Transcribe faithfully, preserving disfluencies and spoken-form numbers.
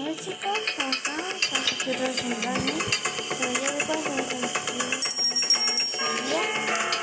Hola chicos, ¿cómo están? Estamos aquí presentarme. Pero yo voy a presentar el día.